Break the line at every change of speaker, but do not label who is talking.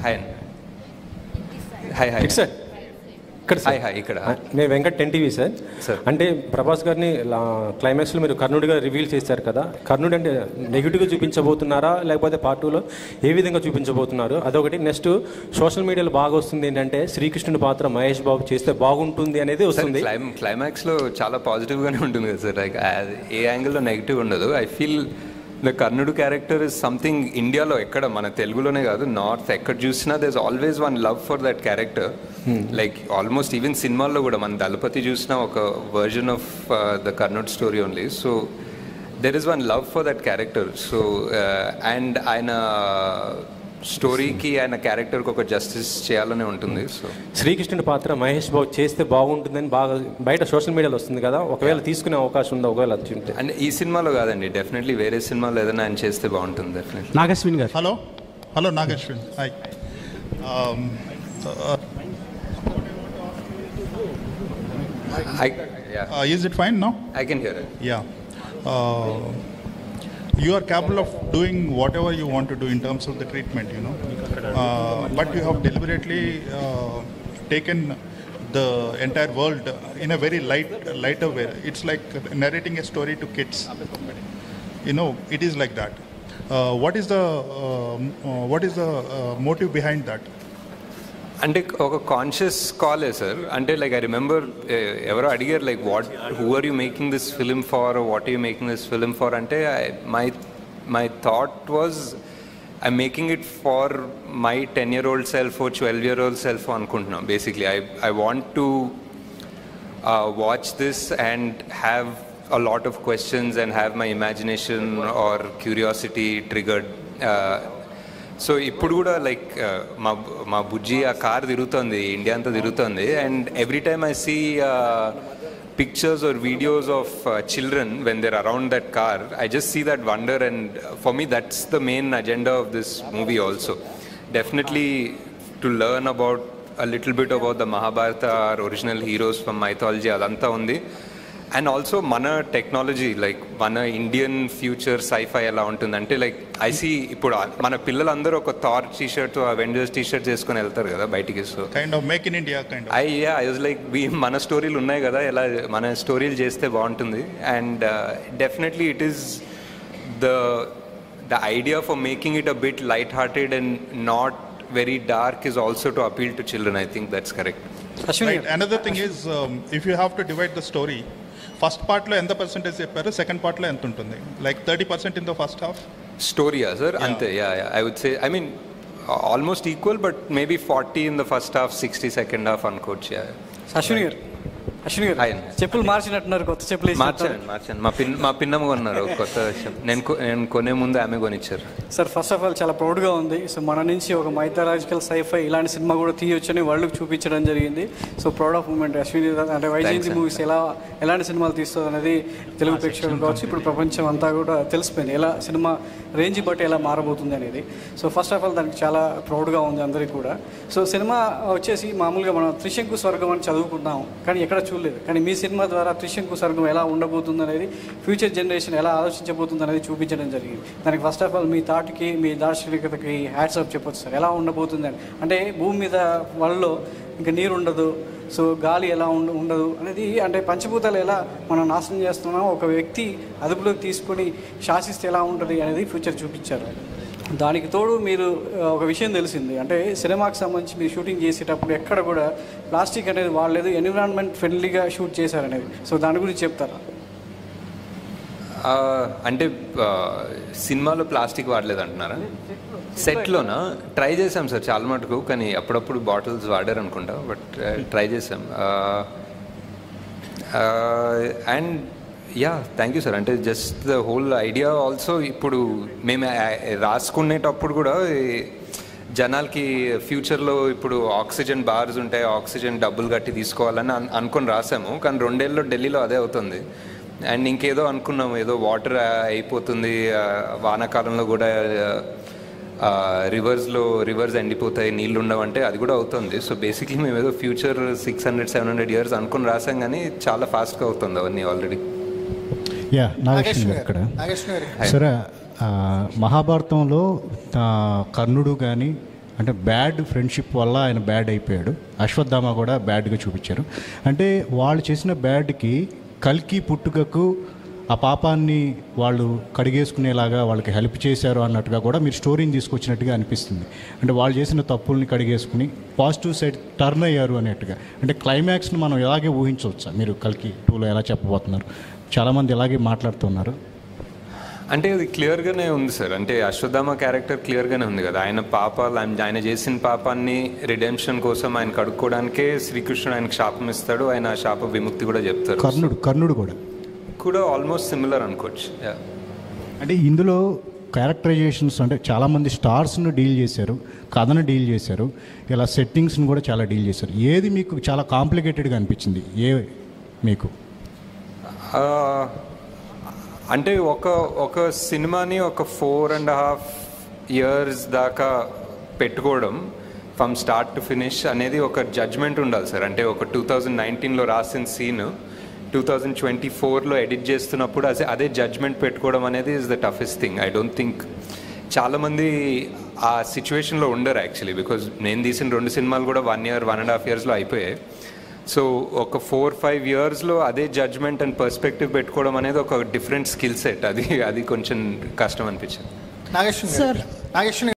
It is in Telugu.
హాయ్ హాయ్ హాయ్
సార్ ఇక్కడ
హాయ్ హాయ్ ఇక్కడ
నేను వెంకట్ 10TV సార్. అంటే ప్రభాస్ గారిని క్లైమాక్స్లో మీరు కర్ణుడిగా రివీల్ చేశారు కదా, కర్ణుడు అంటే నెగిటివ్గా చూపించబోతున్నారా లేకపోతే పార్ట్ 2లో ఏ విధంగా చూపించబోతున్నారు? అదొకటి. నెక్స్ట్ సోషల్ మీడియాలో బాగా వస్తుంది ఏంటంటే శ్రీకృష్ణుడి పాత్ర మహేష్ బాబు చేస్తే బాగుంటుంది అనేది వస్తుంది.
క్లైమాక్స్లో చాలా పాజిటివ్గానే ఉంటుంది కదా సార్, లైక్ ఏ యాంగిల్లో నెగిటివ్ ఉండదు. ఐ ఫీల్ ద కర్ణుడు క్యారెక్టర్ ఇస్ సంథింగ్ ఇండియాలో ఎక్కడ, మన తెలుగులోనే కాదు నార్త్ ఎక్కడ చూసినా there is always one love for that character. Like almost even సినిమాల్లో కూడా మన దళపతి చూసిన ఒక వర్జన్ ఆఫ్ ద కర్ణుడ్ story only. So there is one love for that character. So and ఆయన స్టోరీకి ఆయన క్యారెక్టర్కి ఒక జస్టిస్ చేయాలనే ఉంటుంది. సో
శ్రీకృష్ణుడి పాత్ర మహేష్ బాబు చేస్తే బాగుంటుందని బాగా బయట సోషల్ మీడియాలో వస్తుంది కదా, ఒకవేళ తీసుకునే అవకాశం ఉందా? ఒకవేళ అది ఉంటే
అంటే ఈ సినిమాలో కాదండి, డెఫినెట్లీ వేరే సినిమాలో ఏదైనా ఆయన చేస్తే బాగుంటుంది డెఫినెట్లీ.
నాగశ్విన్ గారు.
Hello Nag Ashwin, hi. Is it fine now?
I can hear it.
Yeah. You are capable of doing whatever you want to do in terms of the treatment, you know. But you have deliberately taken the entire world in a very lighter way. It's like narrating a story to kids. You know, it is like that. What is the motive behind that?
అంటే ఒక కాన్షియస్ కాలే సార్. అంటే లైక్ ఐ రిమెంబర్ ఎవరో అడిగారు like who are you making this film for, what are you making this film for అంటే my thought was I making it for my 10-year-old self, 12-year-old self అనుకుంటున్నాం. Basically I want to watch this and have a lot of questions and have my imagination or curiosity triggered. So ఇప్పుడు కూడా లైక్ మా బుజ్జి ఆ కార్ తిరుగుతుంది, ఇండియా అంతా తిరుగుతుంది. And every time I see pictures or videos of children when they're around that car, I just see that wonder. And for me that's the main agenda of this movie also. Definitely to learn about a little bit about the Mahabharata, or original heroes from mythology, అదంతా ఉంది. అండ్ ఆల్సో మన టెక్నాలజీ, లైక్ మన ఇండియన్ ఫ్యూచర్ సైఫై ఎలా ఉంటుందంటే లైక్ ఐ సీ ఇప్పుడు మన పిల్లలందరూ ఒక థార్ టీషర్ట్, అవెంజర్స్ టీషర్ట్ చేసుకుని వెళ్తారు కదా బయటికి. So
kind of make in India kind of
I was like మన స్టోరీలు ఉన్నాయి కదా, ఎలా మన స్టోరీలు చేస్తే బాగుంటుంది. And definitely it is the idea for making it a bit light hearted and not very dark is also to appeal to children. I think that's correct.
Right. Another thing is, if you have to divide the story, first part lo ఎంత percentage చెప్పారు, second part lo ఎంత ఉంటుంది? Like 30% in the first half?
Story, sir. Ante, yeah. I would say, I mean, almost equal, but maybe 40 in the first half, 60 second half on coach. Yeah.
Ashwini garu, చెప్పులు మార్చినట్టున్నారు, కొత్త చెప్పులు
మార్చాను. మా పిన్నమ్మ కొన్నారు కొత్త విషయం. నేను కొనే ముందు ఆమె కొనిచ్చారు.
సార్ ఫస్ట్ ఆఫ్ ఆల్ చాలా ప్రౌడ్గా ఉంది. సో మన నుంచి ఒక మైథాలజికల్ సైఫై ఇలాంటి సినిమా కూడా తీయొచ్చని వరల్డ్కి చూపించడం జరిగింది. So proud of moment. Ashwini అంటే వైజయంతి మూవీస్ ఎలాంటి సినిమాలు తీస్తుంది అనేది తెలుగు ప్రేక్షకులు కావచ్చు, ఇప్పుడు ప్రపంచం అంతా కూడా తెలిసిపోయింది ఎలా సినిమా రేంజ్ బట్టి ఎలా మారబోతుంది అనేది. సో ఫస్ట్ ఆఫ్ ఆల్ దానికి చాలా ప్రౌడ్గా ఉంది అందరికీ కూడా. సో సినిమా వచ్చేసి మామూలుగా మనం త్రిశంకు స్వర్గం అని చదువుకుంటాం, కానీ ఎక్కడ చూడలేదు. కానీ మీ సినిమా ద్వారా త్రిశంకు స్వర్గం ఎలా ఉండబోతుంది అనేది, ఫ్యూచర్ జనరేషన్ ఎలా ఆలోచించబోతుంది అనేది చూపించడం జరిగింది. దానికి ఫస్ట్ ఆఫ్ ఆల్ మీ థాట్కి, మీ దార్శనికతకి హ్యాట్స్ ఆఫ్ చెప్పొచ్చు సార్. ఎలా ఉండబోతుంది అని అంటే భూమి మీద వాళ్ళలో ఇంకా నీరు ఉండదు, సో గాలి ఎలా ఉండదు అనేది, అంటే పంచభూతాలు ఎలా మనం నాశనం చేస్తున్నామో ఒక వ్యక్తి అదుపులోకి తీసుకొని శాసిస్తే ఎలా ఉంటుంది అనేది ఫ్యూచర్ చూపించారు. దానికి తోడు మీరు ఒక విషయం తెలిసింది, అంటే సినిమాకి సంబంధించి మీరు షూటింగ్ చేసేటప్పుడు ఎక్కడ కూడా ప్లాస్టిక్ అనేది వాడలేదు, ఎన్విరాన్మెంట్ ఫ్రెండ్లీగా షూట్ చేశారనేది. సో దాని గురించి చెప్తారా?
అంటే సినిమాలో ప్లాస్టిక్ వాడలేదు అంటున్నారా? సెట్లోనా? ట్రై చేసాం సార్ చాలా మటుకు, కానీ అప్పుడప్పుడు బాటిల్స్ వాడారు అనుకుంటా, బట్ ట్రై చేసాం. And yeah, thank you sir. అంటే just the whole idea also ఇప్పుడు మేము రాసుకునేటప్పుడు కూడా జనాలకి ఫ్యూచర్లో ఇప్పుడు ఆక్సిజన్ బార్స్ ఉంటాయి, ఆక్సిజన్ డబ్బులు కట్టి తీసుకోవాలని అనుకొని రాసాము. కానీ 2 ఏళ్ళలో ఢిల్లీలో అదే అవుతుంది. అండ్ ఇంకేదో అనుకున్నాము, ఏదో వాటర్ అయిపోతుంది, వానాకాలంలో కూడా రివర్స్ ఎండిపోతాయి, నీళ్ళు ఉండవంటే అది కూడా అవుతుంది. సో బేసిక్లీ మేము ఏదో ఫ్యూచర్ 600-700 years అనుకుని రాసాం, కానీ చాలా ఫాస్ట్గా అవుతుంది అవన్నీ ఆల్రెడీ.
నాగేశ్వరి ఇక్కడ. సరే, మహాభారతంలో కర్ణుడు కానీ అంటే బ్యాడ్ ఫ్రెండ్షిప్ వల్ల ఆయన బ్యాడ్ అయిపోయాడు. అశ్వత్థామ కూడా బ్యాడ్గా చూపించారు. అంటే వాళ్ళు చేసిన బ్యాడ్కి కల్కి పుట్టుకకు ఆ పాపాన్ని వాళ్ళు కడిగేసుకునేలాగా వాళ్ళకి హెల్ప్ చేశారు అన్నట్టుగా కూడా మీరు స్టోరీని తీసుకొచ్చినట్టుగా అనిపిస్తుంది. అంటే వాళ్ళు చేసిన తప్పుల్ని కడిగేసుకుని పాజిటివ్ సైడ్ టర్న్ అయ్యారు అన్నట్టుగా. అంటే క్లైమాక్స్ని మనం ఇలాగే ఊహించవచ్చా? మీరు కల్కి 2లో ఎలా చెప్పబోతున్నారు? చాలామంది ఇలాగే మాట్లాడుతున్నారు.
అంటే అది క్లియర్గానే ఉంది సార్. అంటే అశ్వత్థామ క్యారెక్టర్ క్లియర్గానే ఉంది కదా. ఆయన పాపాలు, ఆయన చేసిన పాపాన్ని రిడెంప్షన్ కోసం ఆయన కడుక్కోవడానికే శ్రీకృష్ణుడు ఆయనకు శాపం ఇస్తాడు. ఆయన శాప విముక్తి కూడా చెప్తారు.
కర్ణుడు కూడా
ఆల్మోస్ట్ సిమిలర్ అనుకోవచ్చు.
అంటే ఇందులో క్యారెక్టరైజేషన్స్ అంటే చాలామంది స్టార్స్ను డీల్ చేశారు, కథను డీల్ చేశారు, ఇలా సెట్టింగ్స్ని కూడా చాలా డీల్ చేశారు. ఏది మీకు చాలా కాంప్లికేటెడ్గా అనిపించింది? మీకు
అంటే ఒక సినిమాని ఒక 4.5 years దాకా పెట్టుకోవడం ఫ్రమ్ స్టార్ట్ టు ఫినిష్ అనేది ఒక జడ్జ్మెంట్ ఉండాలి సార్. అంటే ఒక 2019లో రాసిన సీన్ 2024లో ఎడిట్ చేస్తున్నప్పుడు అదే జడ్జ్మెంట్ పెట్టుకోవడం అనేది is the toughest thing. I don't think చాలామంది ఆ సిచ్యువేషన్లో ఉండరు యాక్చువల్లీ. బికాజ్ నేను తీసిన 2 సినిమాలు కూడా 1 year 1.5 yearsలో అయిపోయాయి. సో ఒక 4-5 yearsలో అదే జడ్జ్మెంట్ అండ్ పర్స్పెక్టివ్ పెట్టుకోవడం అనేది ఒక డిఫరెంట్ స్కిల్ సెట్. అది కొంచెం కష్టం అనిపించింది.
నాగేశ్వరి